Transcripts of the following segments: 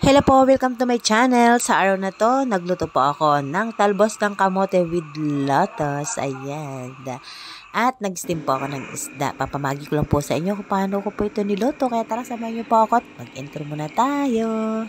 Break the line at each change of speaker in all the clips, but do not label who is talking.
Hello po, welcome to my channel. Sa araw na to, nagluto po ako ng talbos ng kamote with lotus. Ayan. At nag-steam po ako ng isda. Papamagi ko lang po sa inyo kung paano ko po ito niluto. Kaya tara, samahan niyo po ako at mag-intro muna tayo.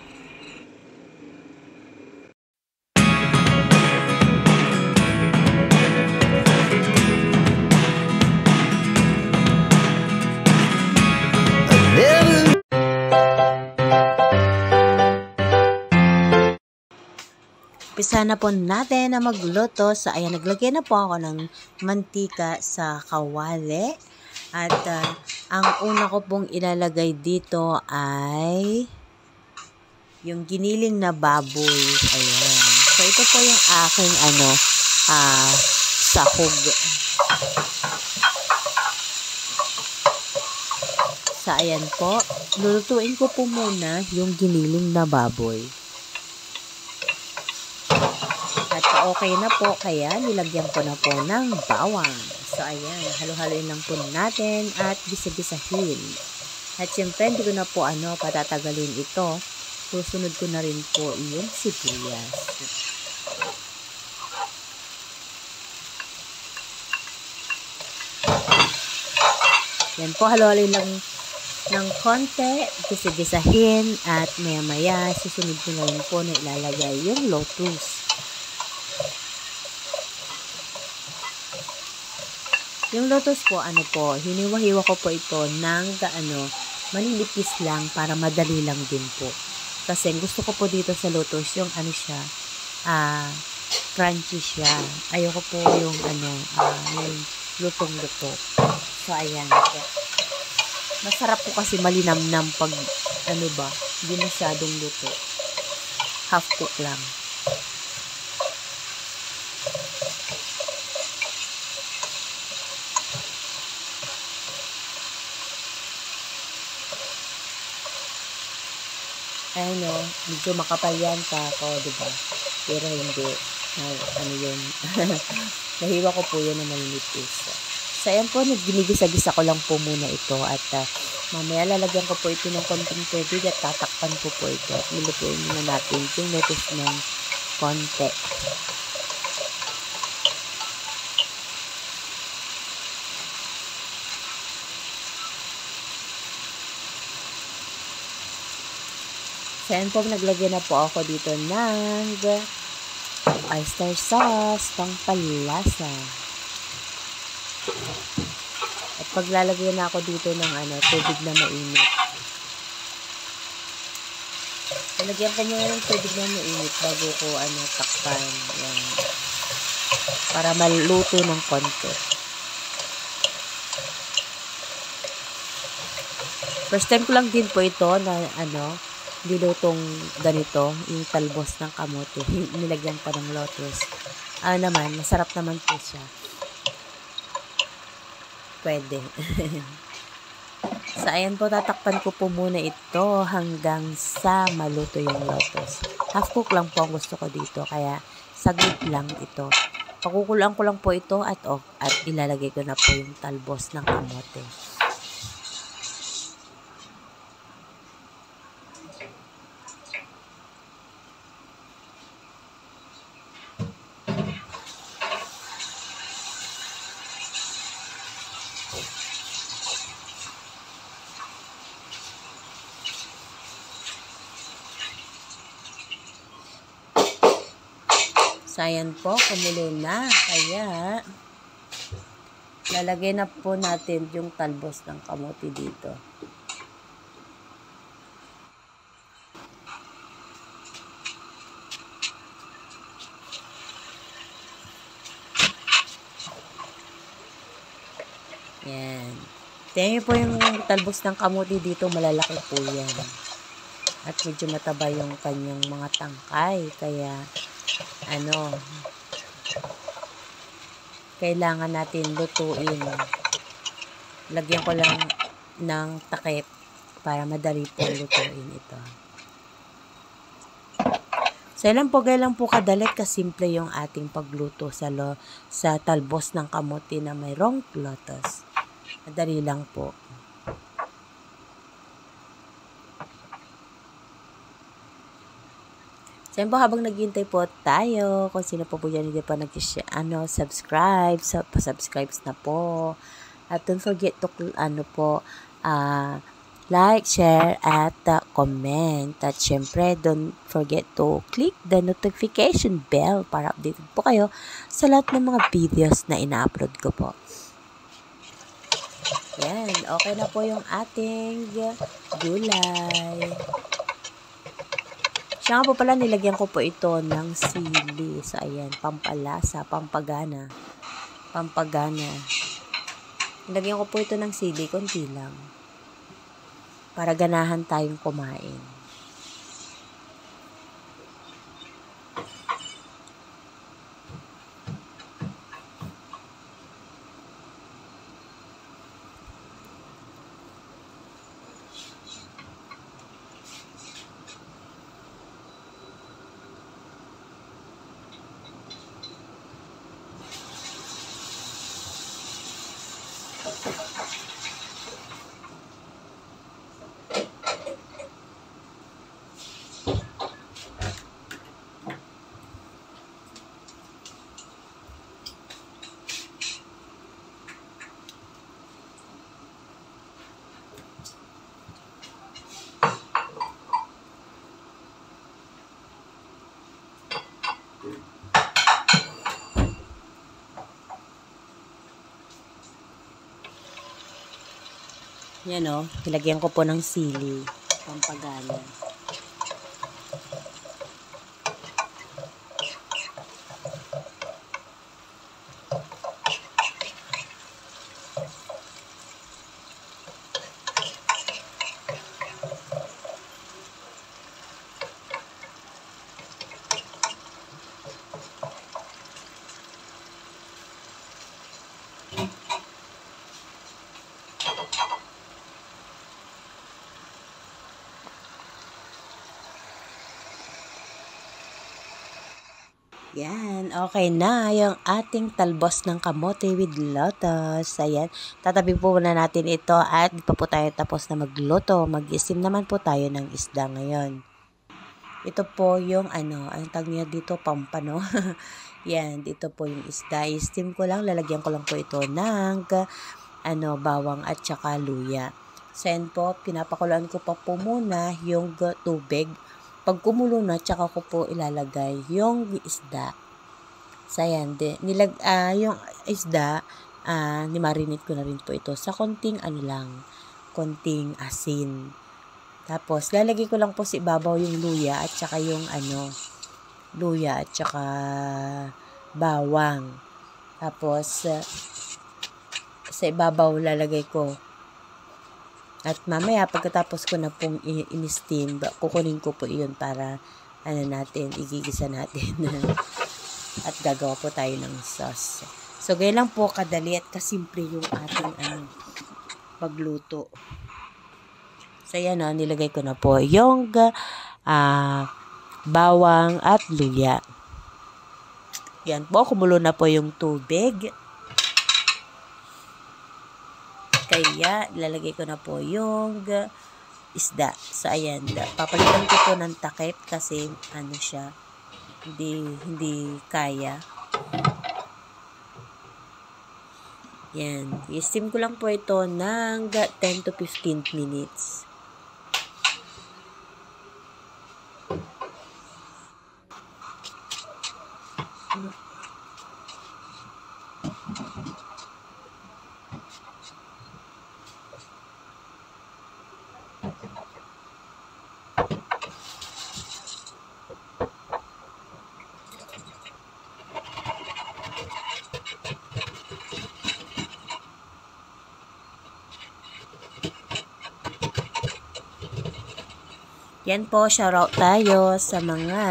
Umpisa na po natin na magluto. So, ayan, naglagay na po ako ng mantika sa kawali. At ang una ko pong ilalagay dito ay yung giniling na baboy. Ayan. So, ito po yung aking sahog. So, ayan po. Lulutuin ko po muna yung giniling na baboy. At okay na po, kaya nilagyan ko na po ng bawang. So, ayan, halo-haloin lang po natin at bisa-bisahin. At siyempre, hindi ko na po patatagalin ito. Susunod ko na rin po yung sibuyas. Yan po, halo-haloin lang ng konti, bisa-bisahin, at maya-maya, susunod ko na rin po na ilalagay yung lotus. Yung lotus po, hiniwa-hiwa ko po ito ng maninipis lang para madali lang din po. Kasi gusto ko po dito sa lotus yung crunchy siya. Ayoko po yung yung lutong-luto. So, ayan po. Masarap po kasi malinamnam pag hindi masyadong luto. Half cook lang. Medyo makapal yan ako, diba? Pero hindi. Yun. Nahiwa ko po yun na malinipis. So, ayan po, ginigisa-gisa ko lang po muna ito. At mamaya lalagyan ko po ito ng konting tubig at tatakpan ko po ito. At nilutuin muna natin yung lotus ng konti. So, ayan po, naglagyan na po ako dito ng oyster sauce, pang palasa. At paglalagyan na ako dito ng tubig na mainit. Nalagyan ko muna ng tubig na mainit bago ko takpan. Yan. Para maluto ng konti. First time ko lang din po ito na dilutong ganito, yung talbos ng kamote. Nilagyan pa ng lotus. Masarap naman po siya. Pwede. So, ayan po, tatakpan ko po muna ito hanggang sa maluto yung lotus. Half cook lang po ang gusto ko dito, kaya saglit lang ito. Pakukulaan ko lang po ito at ilalagay ko na po yung talbos ng kamote. So, ayan po, kumulo na. Kaya, lalagay na po natin yung talbos ng kamote dito. Yan. Tingnan po yung talbos ng kamote dito, malalaki po yan. At medyo mataba yung kanyang mga tangkay. Kaya, kailangan natin lutuin. Lagyan ko lang ng takip para madali po lutuin ito. So, ilan po kadalit kasimple yung ating pagluto sa talbos ng kamote na mayroong lotus. Madali lang po. So, po, habang naghihintay po tayo, kung sino po dyan hindi pa subscribe, so, pa-subscribe na po. At don't forget to, like, share, at comment. At syempre, don't forget to click the notification bell para updated po kayo sa lahat ng mga videos na ina-upload ko po. Yan, okay na po yung ating gulay. Siya nga po pala, nilagyan ko po ito ng sili. So, ayan, pampalasa, pampagana. Nilagyan ko po ito ng sili, konti lang. Para ganahan tayong kumain. Yan o, nilagyan ko po ng sili, pampagana. Yan, okay na yung ating talbos ng kamote with lotus. Ayan, tatabi po muna natin ito at di pa po tayo tapos na magluto. Mag-isim naman po tayo ng isda ngayon. Ito po yung ang tag niya dito, pampano. Yan, dito po yung isda. I-steam ko lang, lalagyan ko lang po ito ng bawang at saka luya. So yan po, pinapakuluan ko pa po muna yung tubig. Pag kumulo na, tsaka ko po ilalagay yung isda. So, ayan, yung isda, nimarinate ko na rin po ito sa konting konting asin. Tapos, lalagay ko lang po sa ibabaw yung luya at saka yung luya at saka bawang. Tapos, sa ibabaw lalagay ko. At mamaya, pagkatapos ko na pong in-steam, kukunin ko po iyon para, igigisa natin. At gagawa po tayo ng sauce. So, ganyan lang po kadali at kasimple yung ating, pagluto. So, yan nilagay ko na po yung, bawang at luya. Yan po, kumulo na po yung tubig. Kaya, lalagay ko na po yung isda. So, ayan. Papalitan ko po ng takip kasi, siya, hindi kaya. Yan. I-steam ko lang po ito ng 10 to 15 minutes. Yan po, shoutout tayo sa mga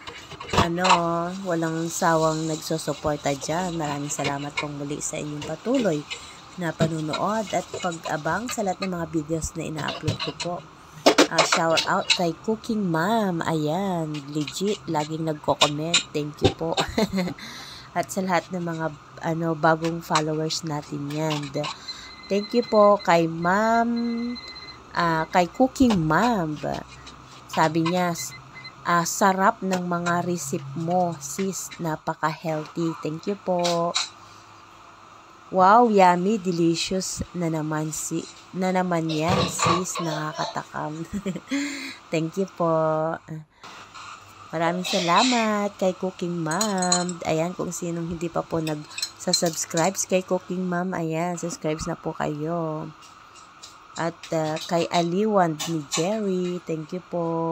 walang sawang nagsusuporta dyan. Maraming salamat pong muli sa inyong patuloy na panunood at pag-abang sa lahat ng mga videos na ina-upload ko po. Shout out kay Cooking Mom. Ayan, legit, laging nagko-comment. Thank you po. At sa lahat ng mga bagong followers natin yan. Thank you po kay Ma'am, kay Cooking Mom. Sabi niya, sarap ng mga recipe mo, sis. Napaka-healthy. Thank you po. Wow, yummy, delicious na naman yan, sis. Nakakatakam. Thank you po. Maraming salamat kay Cooking Mom. Ayan, kung sinong hindi pa po nag-subscribe kay Cooking Mom, ayan, subscribe na po kayo. At kay Aliwan ni Jerry, thank you po.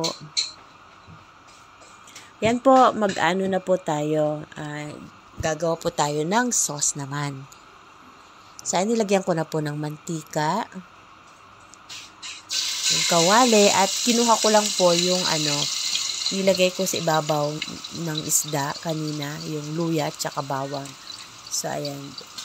Yan po, mag-ano na po tayo. Gagawa po tayo ng sauce naman. So, nilagyan ko na po ng mantika, yung kawali, at kinuha ko lang po yung nilagay ko sa ibabaw ng isda kanina, yung luya at saka bawang. So, ayan.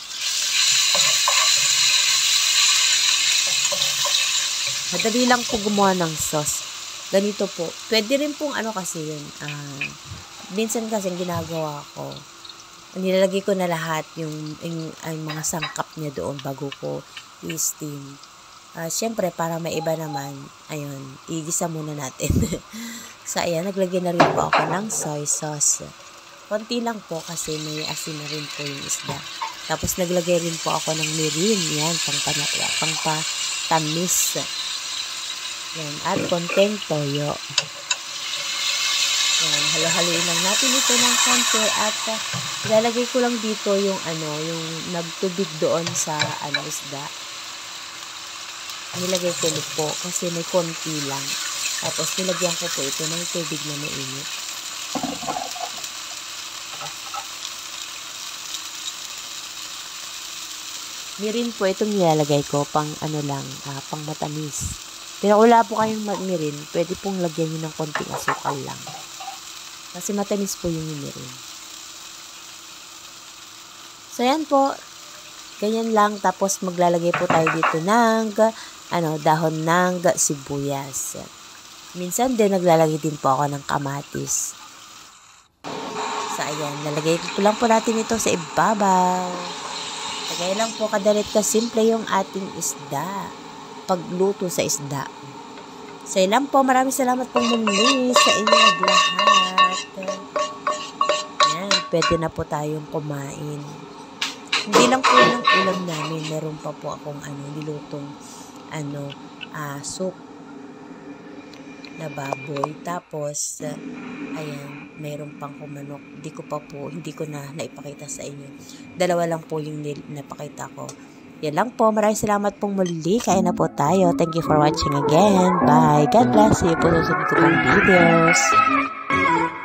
Madali lang po gumawa ng sauce. Ganito po. Pwede rin pong kasi yun. Minsan kasi ginagawa ko, nilalagay ko na lahat yung mga sangkap niya doon bago ko i-steam. Siyempre, para maiba naman, ayun, igisa muna natin. So, ayan, naglagay na rin po ako ng soy sauce. Konti lang po kasi may asin na rin po yung isda. Tapos, naglagay rin po ako ng mirin. Yan, pangpatamis. Yan, at konting toyo. Yan, halo-haloin lang natin ito ng konti at ilalagay ko lang dito yung yung nagtubig doon sa isda. Nilagay ko po kasi may konti lang. Tapos nilagyan ko po ito ng tubig na mainit. Mirin po itong nilalagay ko pang pang matamis. Pero wala po kayong mirin, pwede pong lagyan nyo ng konting asukal lang. Kasi matamis po yung mirin. So, yan po. Ganyan lang. Tapos, maglalagay po tayo dito ng dahon ng sibuyas. Minsan din, naglalagay din po ako ng kamatis. So, ayan. Lalagay po lang po natin ito sa ibabaw. Lagay lang po kadalit simple yung ating isda. Pagluto sa isda. So, ilan po. Maraming salamat pong muli sa inyong lahat. Yan. Pwede na po tayong kumain. Hindi lang po yung ulam namin. Meron pa po akong nilutong soup na baboy. Tapos, ayan, mayroon pang kumanok. Hindi ko na naipakita sa inyo. Dalawa lang po yung napakita ko. Yan lang po. Maraming salamat pong muli. Kain na po tayo. Thank you for watching again. Bye. God bless you po sa susunod ko pang videos.